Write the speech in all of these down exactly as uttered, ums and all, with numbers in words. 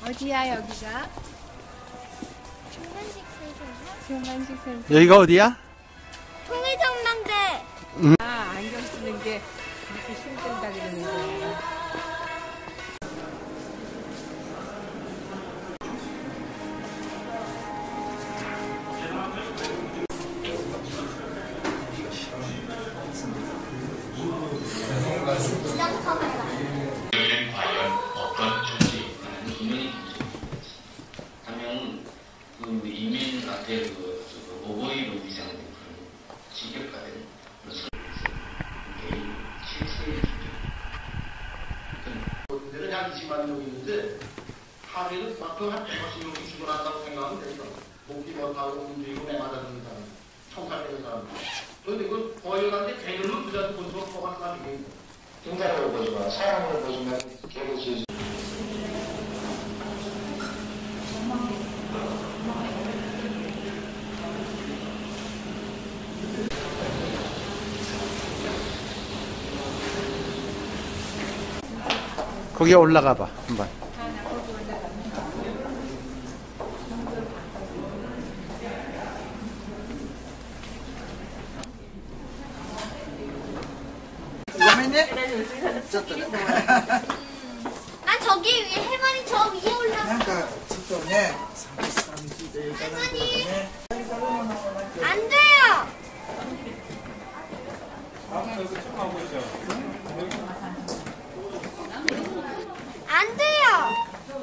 어디야 여기가? 중간식 센터. 중간식 센터. 여기가 어디야? 통일전망대. 아, 안경 쓰는 게 그렇게 힘들다 그러는 거야. 과연 어떤 조치, 이민 하면 그 이민한테 그 오버이로 위장된 그런 직격화된 그런 개인 실체의 문제는 약 이십만 명이 있는데 하루에는 마크 한 백오십 명이 죽어난다고 생각하면 되니까 먹지 못하고 움직이고 맞아 죽는 사람, 청산되는 사람. 그런데 그 거역한테 개념을 그자도 본수가 포함한 사람이 행사를 보지만 사람을 보지만 개고지 거기 올라가 봐 한번. 아 저기 위에 할머니 저 위에 올라. 할머니 안 돼요. 안 돼요.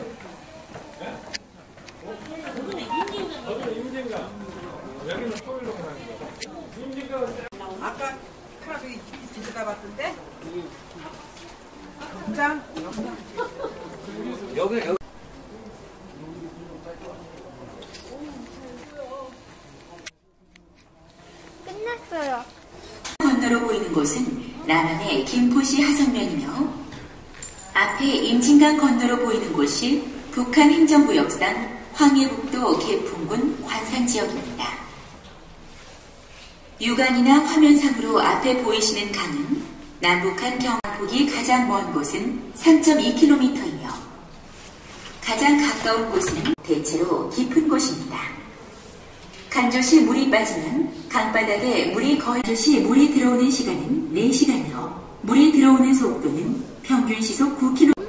아까 카드 뒤져다 봤던데? 장 여기 여기 끝났어요. 건너로 보이는 곳은 남한의 김포시 하성면이며 앞에 임진강 건너로 보이는 곳이 북한 행정구역상 황해북도 개풍군 관산지역입니다. 육안이나 화면상으로 앞에 보이시는 강은 남북한 경폭이 가장 먼 곳은 삼 점 이 킬로미터이며 가장 가까운 곳은 대체로 깊은 곳입니다. 간조시 물이 빠지면 강바닥에 물이 거의 간조시 물이 들어오는 시간은 네 시간이며 물이 들어오는 속도는 평균 시속 구 킬로미터.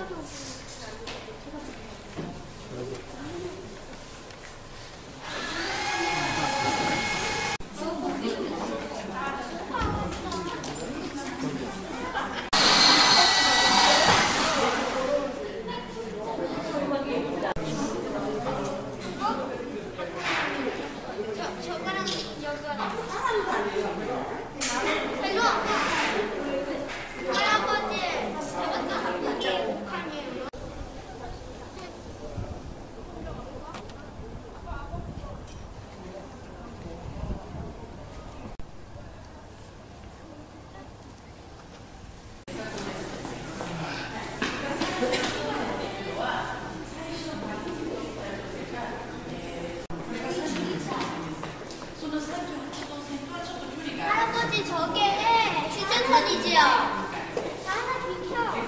할아버지 저게 휴전선이지요? 하나 비켜.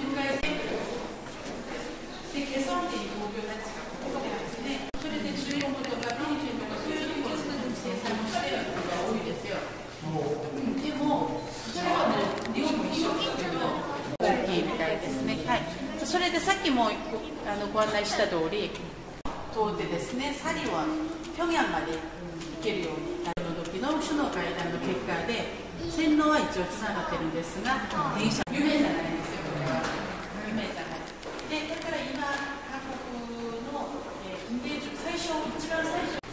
それでさっきもあのご案内した通り通ってですね、サリは平壌まで行けるようにあの時の首脳会談の結果で線路は一応つながってるんですが、電車有名じゃないんですよ。これは有名じゃないで、だから今韓国の、えー、インゲージ最初一番最初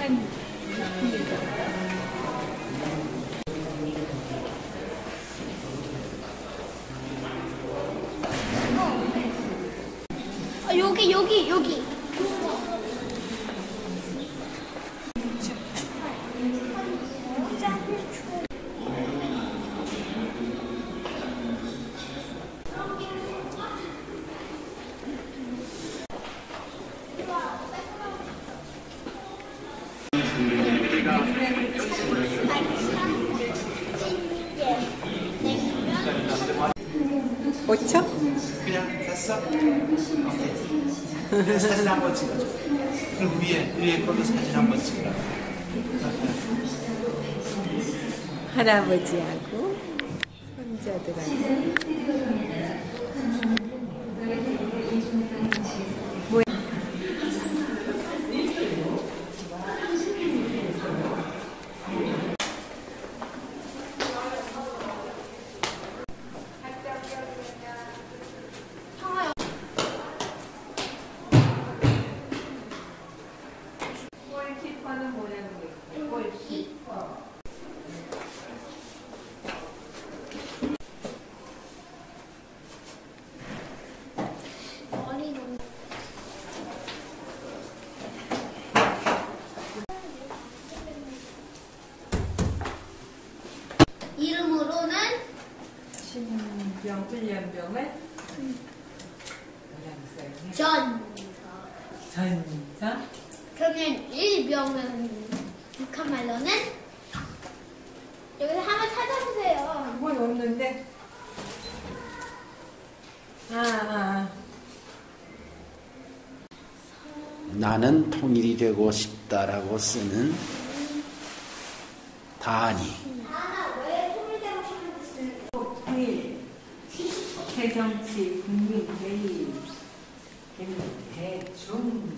어, 여기 여기 여기. 오천? 그냥 됐어? 오케이. 사진 한번 찍어줘. 그럼 위에, 위에 걸로 사진 한번 찍어라. 할아버지하고 손자들하고. 골키퍼는 모양도 있고, 골키퍼. 머리 너무. 이름으로는 신병 훈련병을 전. 전사. 그러면 일병은 북한 말로는 여기서 한번 찾아보세요. 뭘 없는데? 아, 아. 나는 통일이 되고 싶다라고 쓰는 다니. 통일, 새정치, 국민회의, 대중.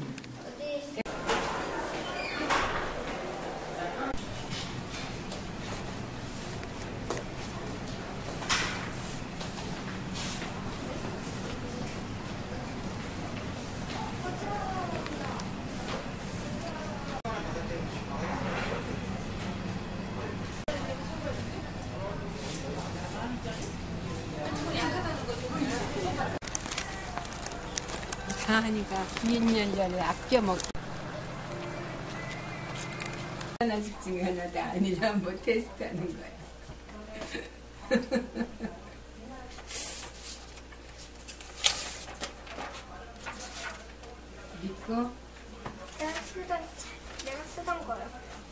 다하니까 이 년 전에 아껴 먹고 하나씩 중에 하나도 아니라 뭐 테스트하는 거야. 믿고 내가 쓰던 내가 쓰던 거요.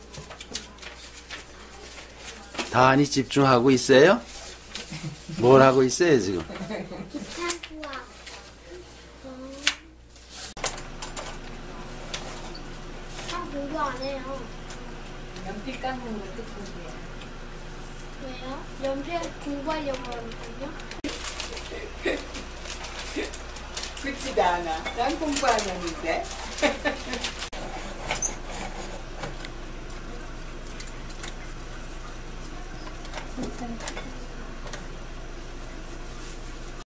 다니 집중하고 있어요? 뭘 하고 있어요 지금? 기타 수학. 참 공부 안 해요. 연필 깎는 것도 공부야. 왜요? 연필 공부하려고 하거든요. 그렇지도 않아. 난 공부 안 했는데. 진짜.